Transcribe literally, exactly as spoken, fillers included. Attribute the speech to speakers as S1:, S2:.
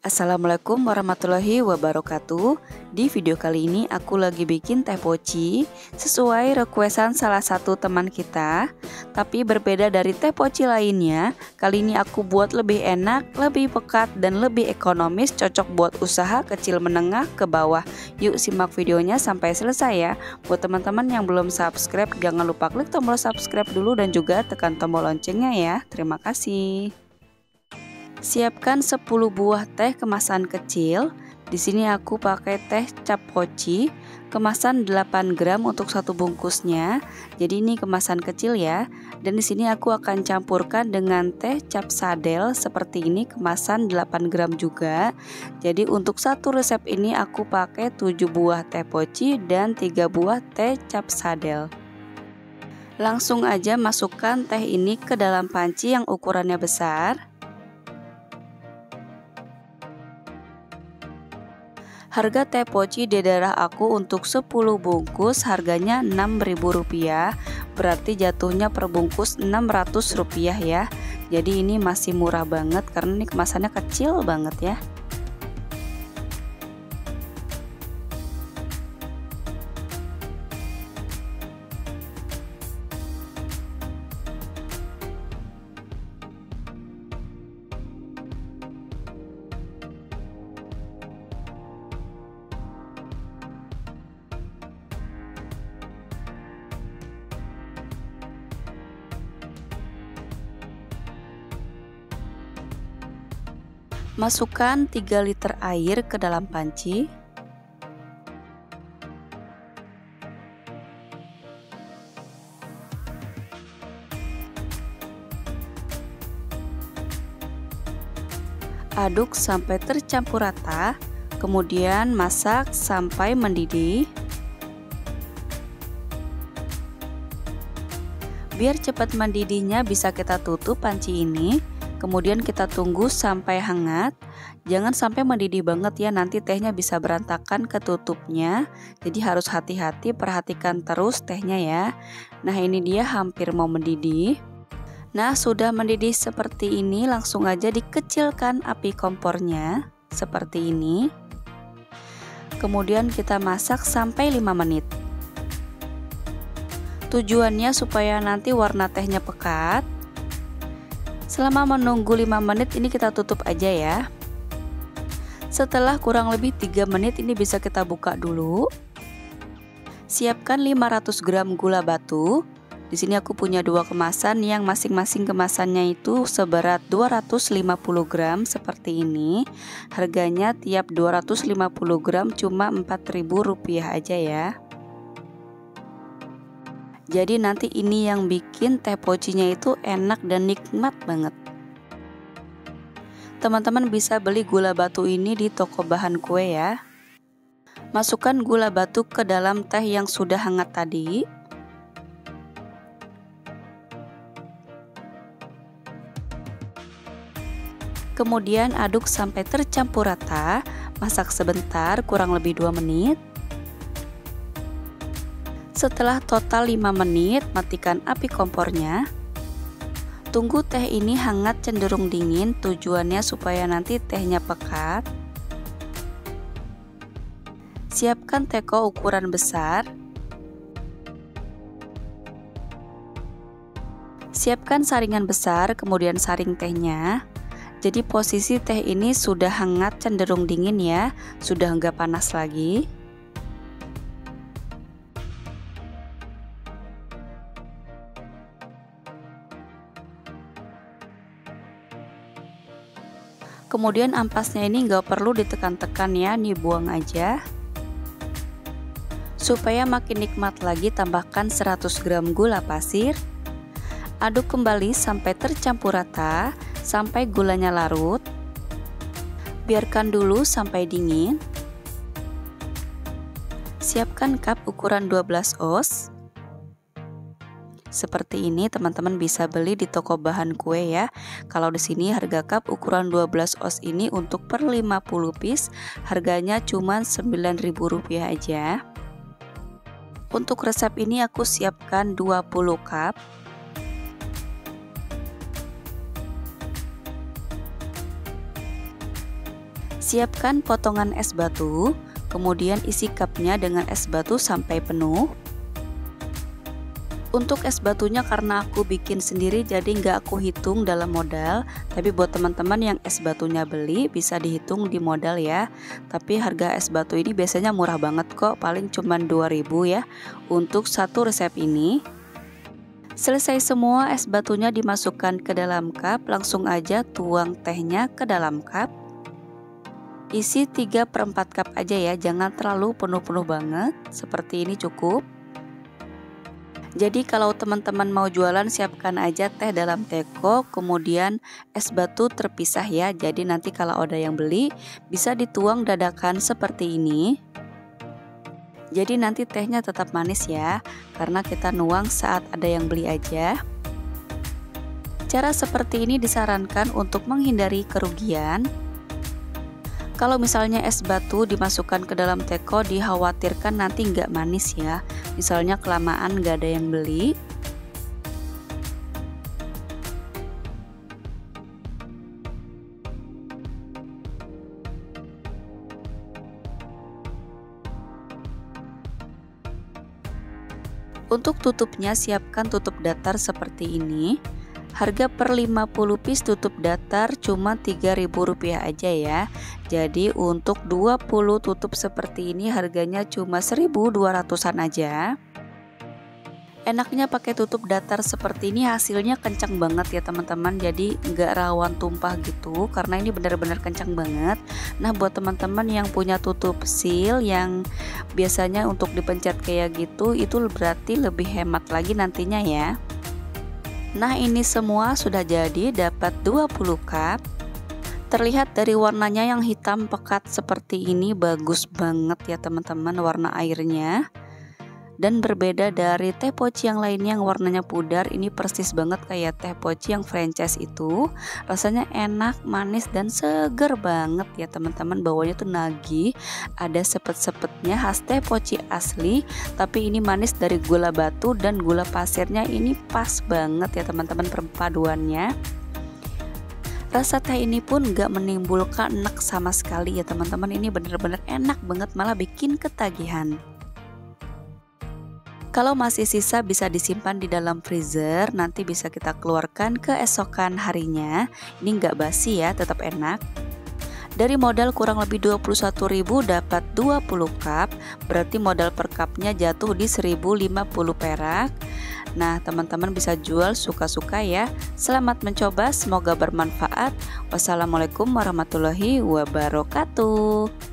S1: Assalamualaikum warahmatullahi wabarakatuh. Di video kali ini aku lagi bikin teh poci sesuai requestan salah satu teman kita. Tapi berbeda dari teh poci lainnya, kali ini aku buat lebih enak, lebih pekat, dan lebih ekonomis, cocok buat usaha kecil menengah ke bawah. Yuk simak videonya sampai selesai ya. Buat teman-teman yang belum subscribe, jangan lupa klik tombol subscribe dulu dan juga tekan tombol loncengnya ya. Terima kasih. Siapkan sepuluh buah teh kemasan kecil. Di sini aku pakai teh cap poci kemasan delapan gram untuk satu bungkusnya. Jadi ini kemasan kecil ya. Dan di sini aku akan campurkan dengan teh cap sadel seperti ini kemasan delapan gram juga. Jadi untuk satu resep ini aku pakai tujuh buah teh poci dan tiga buah teh cap sadel. Langsung aja masukkan teh ini ke dalam panci yang ukurannya besar. Harga teh poci di daerah aku untuk sepuluh bungkus harganya enam ribu rupiah, berarti jatuhnya per bungkus enam ratus rupiah ya. Jadi ini masih murah banget karena ini kemasannya kecil banget ya. Masukkan tiga liter air ke dalam panci. Aduk sampai tercampur rata, kemudian masak sampai mendidih. Biar cepat mendidihnya bisa kita tutup panci ini. Kemudian kita tunggu sampai hangat. Jangan sampai mendidih banget ya, nanti tehnya bisa berantakan ketutupnya. Jadi harus hati-hati, perhatikan terus tehnya ya. Nah ini dia hampir mau mendidih. Nah sudah mendidih seperti ini, langsung aja dikecilkan api kompornya seperti ini. Kemudian kita masak sampai lima menit. Tujuannya supaya nanti warna tehnya pekat. Selama menunggu lima menit ini kita tutup aja ya. Setelah kurang lebih tiga menit ini bisa kita buka dulu. Siapkan lima ratus gram gula batu. Di sini aku punya dua kemasan yang masing-masing kemasannya itu seberat dua ratus lima puluh gram seperti ini. Harganya tiap dua ratus lima puluh gram cuma empat ribu rupiah aja ya. Jadi nanti ini yang bikin teh pocinya itu enak dan nikmat banget. Teman-teman bisa beli gula batu ini di toko bahan kue ya. Masukkan gula batu ke dalam teh yang sudah hangat tadi. Kemudian aduk sampai tercampur rata. Masak sebentar, kurang lebih dua menit. Setelah total lima menit, matikan api kompornya. Tunggu teh ini hangat cenderung dingin, tujuannya supaya nanti tehnya pekat. Siapkan teko ukuran besar. Siapkan saringan besar, kemudian saring tehnya. Jadi posisi teh ini sudah hangat cenderung dingin ya, sudah enggak panas lagi. Kemudian ampasnya ini nggak perlu ditekan-tekan ya, dibuang aja. Supaya makin nikmat lagi, tambahkan seratus gram gula pasir. Aduk kembali sampai tercampur rata, sampai gulanya larut. Biarkan dulu sampai dingin. Siapkan cup ukuran dua belas oz. Seperti ini teman-teman bisa beli di toko bahan kue ya. Kalau di sini harga cup ukuran dua belas oz ini untuk per lima puluh piece harganya cuma sembilan ribu rupiah aja. Untuk resep ini aku siapkan dua puluh cup. Siapkan potongan es batu, kemudian isi cupnya dengan es batu sampai penuh. Untuk es batunya karena aku bikin sendiri jadi nggak aku hitung dalam modal. Tapi buat teman-teman yang es batunya beli bisa dihitung di modal ya. Tapi harga es batu ini biasanya murah banget kok, paling cuma dua ribu ya untuk satu resep ini. Selesai semua es batunya dimasukkan ke dalam cup, langsung aja tuang tehnya ke dalam cup. Isi tiga per empat cup aja ya, jangan terlalu penuh-penuh banget, seperti ini cukup. Jadi kalau teman-teman mau jualan siapkan aja teh dalam teko, kemudian es batu terpisah ya. Jadi nanti kalau ada yang beli bisa dituang dadakan seperti ini. Jadi nanti tehnya tetap manis ya, karena kita nuang saat ada yang beli aja. Cara seperti ini disarankan untuk menghindari kerugian. Kalau misalnya es batu dimasukkan ke dalam teko dikhawatirkan nanti nggak manis ya. Misalnya kelamaan nggak ada yang beli. Untuk tutupnya siapkan tutup datar seperti ini. Harga per lima puluh piece tutup datar cuma tiga ribu rupiah aja ya. Jadi untuk dua puluh tutup seperti ini harganya cuma seribu dua ratusan aja. Enaknya pakai tutup datar seperti ini hasilnya kencang banget ya teman-teman. Jadi nggak rawan tumpah gitu karena ini benar-benar kencang banget. Nah buat teman-teman yang punya tutup seal yang biasanya untuk dipencet kayak gitu, itu berarti lebih hemat lagi nantinya ya. Nah ini semua sudah jadi, dapat dua puluh cup. Terlihat dari warnanya yang hitam pekat seperti ini, bagus banget ya teman-teman warna airnya. Dan berbeda dari teh poci yang lainnya yang warnanya pudar, ini persis banget kayak teh poci yang franchise itu. Rasanya enak, manis dan seger banget ya teman-teman. Bawahnya tuh nagih, ada sepet-sepetnya khas teh poci asli. Tapi ini manis dari gula batu dan gula pasirnya, ini pas banget ya teman-teman perpaduannya. Rasa teh ini pun gak menimbulkan enek sama sekali ya teman-teman. Ini bener-bener enak banget, malah bikin ketagihan. Kalau masih sisa bisa disimpan di dalam freezer, nanti bisa kita keluarkan keesokan harinya. Ini nggak basi ya, tetap enak. Dari modal kurang lebih dua puluh satu ribu dapat dua puluh cup, berarti modal per cupnya jatuh di seribu lima puluh perak. Nah teman-teman bisa jual suka-suka ya. Selamat mencoba, semoga bermanfaat. Wassalamualaikum warahmatullahi wabarakatuh.